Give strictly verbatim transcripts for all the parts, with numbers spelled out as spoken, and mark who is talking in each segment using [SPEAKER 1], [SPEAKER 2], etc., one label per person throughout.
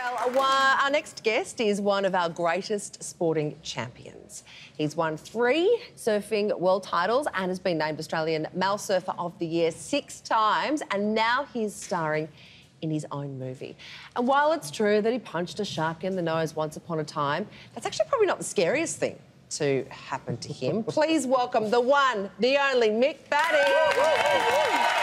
[SPEAKER 1] Well, our next guest is one of our greatest sporting champions. He's won three surfing world titles and has been named Australian Male Surfer of the Year six times, and now he's starring in his own movie. And while it's true that he punched a shark in the nose once upon a time, that's actually probably not the scariest thing to happen to him. Please welcome the one, the only Mick Batty.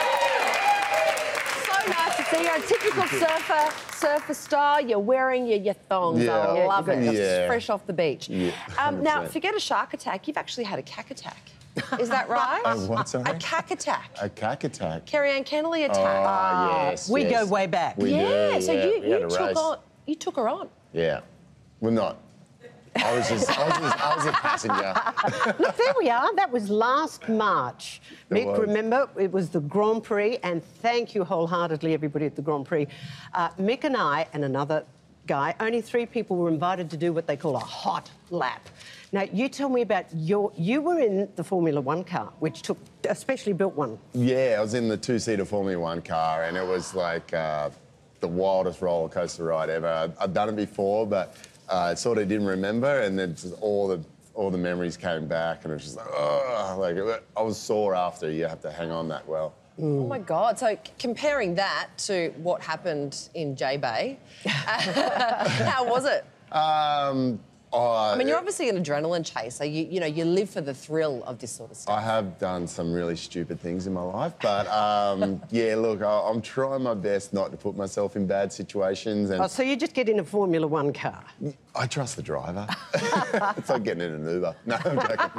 [SPEAKER 1] Nice to see you. A typical surfer, surfer star. You're wearing your, your thongs.
[SPEAKER 2] Yeah.
[SPEAKER 1] I love it.
[SPEAKER 2] Yeah.
[SPEAKER 1] Just fresh off the beach.
[SPEAKER 2] Yeah,
[SPEAKER 1] um, now, forget a shark attack. You've actually had a cack attack. Is that right?
[SPEAKER 2] A what, sorry?
[SPEAKER 1] A cack attack.
[SPEAKER 2] A cack attack.
[SPEAKER 1] Kerri-Anne Kennerley attack.
[SPEAKER 2] Ah, yes,
[SPEAKER 3] We
[SPEAKER 2] yes.
[SPEAKER 3] go way back.
[SPEAKER 2] We
[SPEAKER 1] yeah.
[SPEAKER 2] do,
[SPEAKER 1] So
[SPEAKER 2] yeah.
[SPEAKER 1] you,
[SPEAKER 2] We had
[SPEAKER 1] you
[SPEAKER 2] a
[SPEAKER 1] took
[SPEAKER 2] race.
[SPEAKER 1] on. You took her on.
[SPEAKER 2] Yeah. Well, not. I was just. I was, just, I was a passenger.
[SPEAKER 3] Look, there we are. That was last March.
[SPEAKER 2] It
[SPEAKER 3] Mick,
[SPEAKER 2] was.
[SPEAKER 3] remember, it was the Grand Prix, and thank you wholeheartedly, everybody at the Grand Prix. Uh, Mick and I and another guy, only three people were invited to do what they call a hot lap. Now, you tell me about your... You were in the Formula One car, which took a specially built one.
[SPEAKER 2] Yeah, I was in the two-seater Formula One car, and it was like uh, the wildest roller coaster ride ever. I'd, I'd done it before, but I uh, sort of didn't remember, and then just all the all the memories came back, and it was just like, oh, like it, I was sore after. You have to hang on that well.
[SPEAKER 1] Mm. Oh my God! So comparing that to what happened in J-Bay, how was it?
[SPEAKER 2] Um, oh,
[SPEAKER 1] I mean, you're obviously an adrenaline chaser. You, you know, you live for the thrill of this sort of stuff.
[SPEAKER 2] I have done some really stupid things in my life, but um, yeah, look, I, I'm trying my best not to put myself in bad situations. And
[SPEAKER 3] Oh, so you just get in a Formula One car?
[SPEAKER 2] I trust the driver. It's like getting in an Uber. No, I'm joking.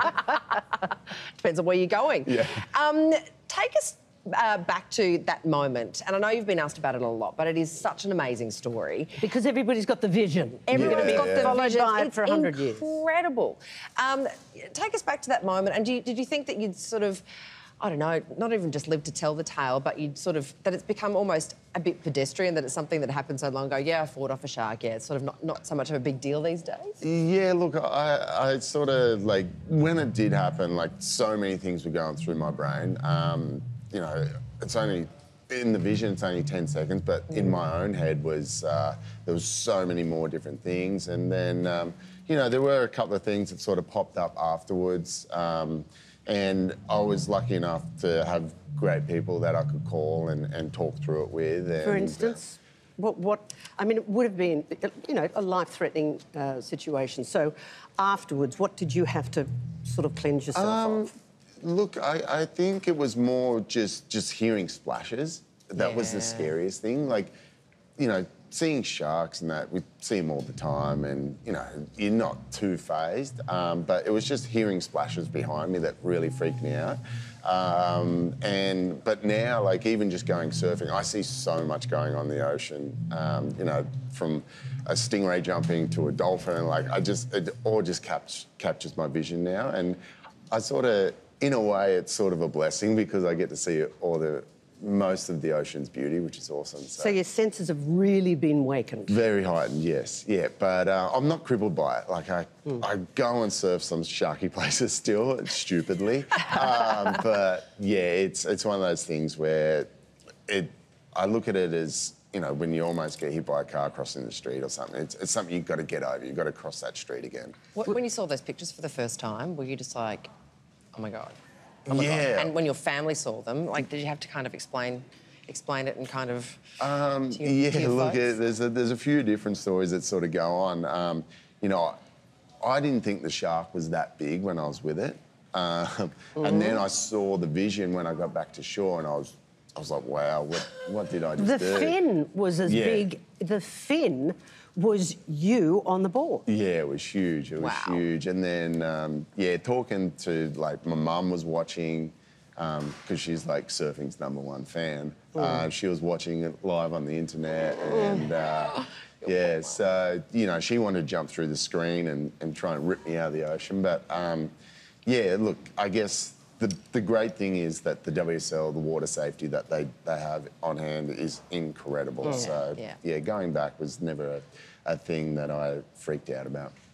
[SPEAKER 1] Depends on where you're going.
[SPEAKER 2] Yeah.
[SPEAKER 1] Um, take us uh, back to that moment, and I know you've been asked about it a lot, but it is such an amazing story.
[SPEAKER 3] Because everybody's got the vision.
[SPEAKER 1] Everyone's
[SPEAKER 2] Yeah.
[SPEAKER 1] got the
[SPEAKER 3] Followed
[SPEAKER 1] vision.
[SPEAKER 3] by it
[SPEAKER 1] It's
[SPEAKER 3] for a hundred years.
[SPEAKER 1] incredible. Um, take us back to that moment, and do you, did you think that you'd sort of, I don't know, not even just live to tell the tale, but you'd sort of, that it's become almost a bit pedestrian, that it's something that happened so long ago? Yeah, I fought off a shark, yeah, it's sort of not, not so much of a big deal these days?
[SPEAKER 2] Yeah, look, I, I sort of, like, when it did happen, like, so many things were going through my brain. Um, you know, it's only, in the vision, it's only ten seconds, but in my own head was, uh, there was so many more different things. And then, um, you know, there were a couple of things that sort of popped up afterwards. Um, and I was lucky enough to have great people that I could call and, and talk through it with. And,
[SPEAKER 3] For instance? What, what, I mean, it would have been, you know, a life-threatening uh, situation. So afterwards, what did you have to sort of cleanse yourself
[SPEAKER 2] Um,
[SPEAKER 3] of?
[SPEAKER 2] Look, I, I think it was more just just hearing splashes. That was the
[SPEAKER 1] Yeah.
[SPEAKER 2] scariest thing. Like, you know, seeing sharks and that, we see them all the time, and, you know, you're not too fazed. Um, but it was just hearing splashes behind me that really freaked me out. Um, and but now, like, even just going surfing, I see so much going on in the ocean. Um, you know, from a stingray jumping to a dolphin, and like, I just it all just capt- captures my vision now, and I sort of, in a way, it's sort of a blessing because I get to see all the most of the ocean's beauty, which is awesome. So,
[SPEAKER 3] So your senses have really been wakened.
[SPEAKER 2] very heightened, yes, yeah. But uh, I'm not crippled by it. Like, I,
[SPEAKER 3] Mm.
[SPEAKER 2] I go and surf some sharky places still, stupidly. um, but yeah, it's it's one of those things where it. I look at it as, you know, when you almost get hit by a car crossing the street or something. It's, it's something you've got to get over. You've got to cross that street again.
[SPEAKER 1] What, when you saw those pictures for the first time, were you just like, oh my God? Oh my
[SPEAKER 2] Yeah.
[SPEAKER 1] God. And when your family saw them, like, did you have to kind of explain explain it and kind of...
[SPEAKER 2] Um,
[SPEAKER 1] to your,
[SPEAKER 2] yeah,
[SPEAKER 1] to your
[SPEAKER 2] look,
[SPEAKER 1] folks?
[SPEAKER 2] it, there's, a, there's a few different stories that sort of go on. Um, you know, I didn't think the shark was that big when I was with it. Um,
[SPEAKER 1] Mm-hmm.
[SPEAKER 2] And then I saw the vision when I got back to shore, and I was, I was like, wow, what, what did I just
[SPEAKER 3] The
[SPEAKER 2] do?
[SPEAKER 3] fin was as
[SPEAKER 2] Yeah.
[SPEAKER 3] big... The fin was you on the board.
[SPEAKER 2] Yeah, it was huge. It was
[SPEAKER 1] Wow.
[SPEAKER 2] huge. And then, um, yeah, talking to, like, my mum was watching, because um, she's, like, surfing's number one fan.
[SPEAKER 3] Mm.
[SPEAKER 2] Uh, she was watching it live on the internet, and, uh, yeah, so, you know, she wanted to jump through the screen and, and try and rip me out of the ocean. But, um, yeah, look, I guess the, the great thing is that the W S L, the water safety that they, they have on hand is incredible.
[SPEAKER 1] Yeah,
[SPEAKER 2] So,
[SPEAKER 1] yeah.
[SPEAKER 2] yeah, going back was never a, a thing that I freaked out about.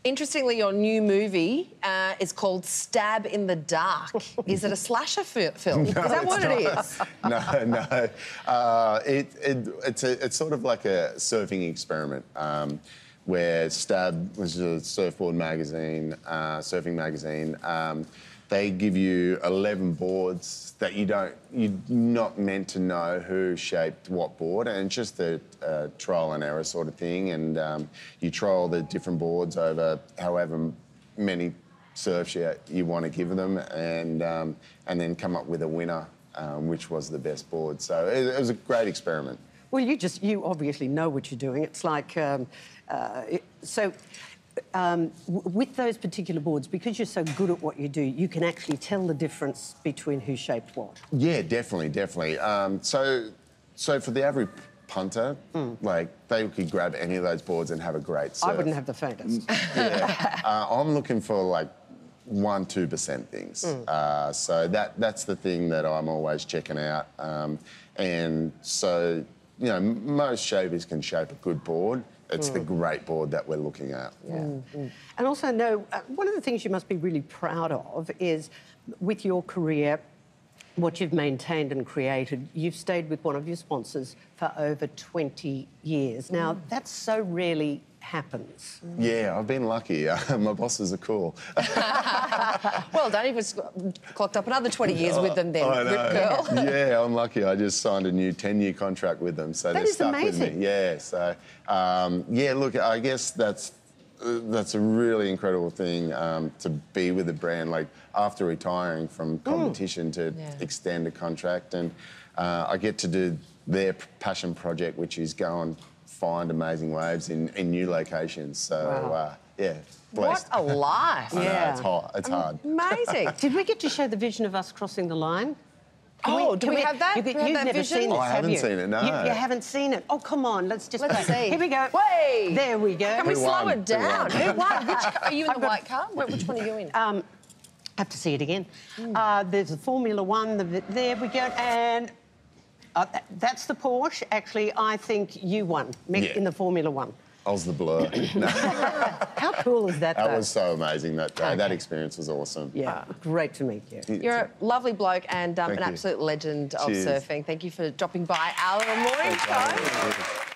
[SPEAKER 1] Interestingly, your new movie uh, is called Stab in the Dark. Is it a slasher fi- film?
[SPEAKER 2] No,
[SPEAKER 1] is that what
[SPEAKER 2] not.
[SPEAKER 1] it is?
[SPEAKER 2] No, no. Uh, it, it, it's, a, it's sort of like a surfing experiment um, where Stab, which is a surfboard magazine, uh, surfing magazine, um, they give you eleven boards that you don't, you're not meant to know who shaped what board, and it's just a, a trial and error sort of thing. And um, you trial the different boards over however many surfs you, you want to give them, and um, and then come up with a winner, um, which was the best board. So it, it was a great experiment.
[SPEAKER 3] Well, you just, you obviously know what you're doing. It's like, um, uh, it, so um, w with those particular boards, because you're so good at what you do, you can actually tell the difference between who shaped what.
[SPEAKER 2] Yeah, definitely, definitely. Um, so, so for the average punter, mm. like, they could grab any of those boards and have a great surf.
[SPEAKER 3] I wouldn't have the faintest.
[SPEAKER 2] Yeah. uh, I'm looking for, like, one, two percent things. Mm. Uh, so that that's the thing that I'm always checking out. Um, and so, you know, most shavers can shape a good board. It's mm. the great board that we're looking at.
[SPEAKER 3] Yeah. Mm. Mm. And also, no, uh, one of the things you must be really proud of is, with your career, what you've maintained and created. You've stayed with one of your sponsors for over twenty years. Now, mm. that so rarely happens.
[SPEAKER 2] Yeah, I've been lucky. Uh, my bosses are cool.
[SPEAKER 1] Well done. You've clocked up another twenty years with them then,
[SPEAKER 2] I know.
[SPEAKER 1] Rip Girl.
[SPEAKER 2] Yeah, I'm lucky. I just signed a new ten-year contract with them, so
[SPEAKER 3] that
[SPEAKER 2] they're
[SPEAKER 3] is
[SPEAKER 2] stuck
[SPEAKER 3] amazing.
[SPEAKER 2] with me. Yeah, so, um, yeah, look, I guess that's uh, that's a really incredible thing um, to be with a brand, like, after retiring from competition mm. to yeah. extend a contract, and uh, I get to do their passion project, which is go and find amazing waves in, in new locations. So,
[SPEAKER 1] wow.
[SPEAKER 2] uh, yeah, blessed.
[SPEAKER 1] What a life.
[SPEAKER 2] I
[SPEAKER 3] yeah.
[SPEAKER 2] know, it's hard. It's hard.
[SPEAKER 1] Amazing.
[SPEAKER 3] Did we get to show the vision of us crossing the line?
[SPEAKER 1] Can
[SPEAKER 3] oh,
[SPEAKER 1] we, do we, we have that?
[SPEAKER 3] You,
[SPEAKER 1] we
[SPEAKER 3] you've
[SPEAKER 1] have that
[SPEAKER 3] never
[SPEAKER 1] vision?
[SPEAKER 3] seen this,
[SPEAKER 2] Oh, I
[SPEAKER 3] have
[SPEAKER 2] haven't
[SPEAKER 3] you?
[SPEAKER 2] seen it, no.
[SPEAKER 3] You, you haven't seen it. Oh, come on, let's just...
[SPEAKER 1] Let's see.
[SPEAKER 3] Here we go.
[SPEAKER 1] Way!
[SPEAKER 3] There we go.
[SPEAKER 1] Can we
[SPEAKER 2] Who
[SPEAKER 1] slow
[SPEAKER 2] won?
[SPEAKER 1] it down?
[SPEAKER 2] Who
[SPEAKER 1] Who
[SPEAKER 2] won?
[SPEAKER 1] won? Which, are you in the white car? Which one are you in?
[SPEAKER 3] Um, I have to see it again. Mm. Uh, there's the Formula One. The, there we go. And uh, that's the Porsche. Actually, I think you won, Mick,
[SPEAKER 2] yeah.
[SPEAKER 3] in the Formula One.
[SPEAKER 2] I was the blur. No.
[SPEAKER 3] How cool is that,
[SPEAKER 2] That
[SPEAKER 3] though?
[SPEAKER 2] was so amazing that day.
[SPEAKER 3] Okay.
[SPEAKER 2] That experience was awesome.
[SPEAKER 3] Yeah, great to meet you.
[SPEAKER 1] You're a lovely bloke and um, an
[SPEAKER 2] you.
[SPEAKER 1] absolute legend of
[SPEAKER 2] Cheers.
[SPEAKER 1] surfing. Thank you for dropping by our morning show.